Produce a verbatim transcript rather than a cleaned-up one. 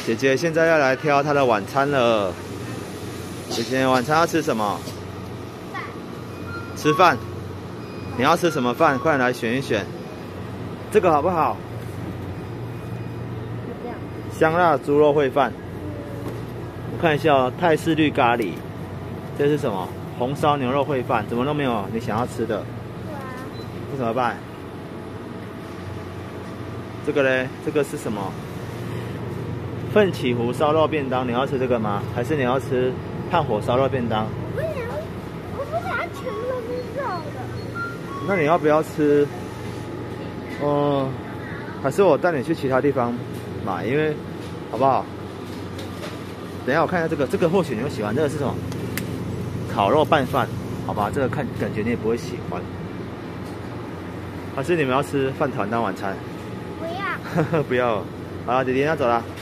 姐姐现在要来挑她的晚餐了。姐姐晚餐要吃什么？ 饭。 吃饭。你要吃什么饭？快点来选一选。这个好不好？ 这样。 香辣猪肉烩饭。我看一下哦，泰式绿咖喱。这是什么？红烧牛肉烩饭。怎么都没有你想要吃的？ 对啊。 这怎么办？这个嘞，这个是什么？奋起湖烧肉便当，你要吃这个吗？还是你要吃炭火烧肉便当？ 我不想，我不想全都是肉的。 那你要不要吃？嗯、呃，还是我带你去其他地方买，因为好不好？等一下我看一下这个，这个或许你会喜欢。这个是什么？烤肉拌饭，好吧？这个看感觉你也不会喜欢。还是你们要吃饭团当晚餐？ 不要。 不要。好了，弟弟要走了。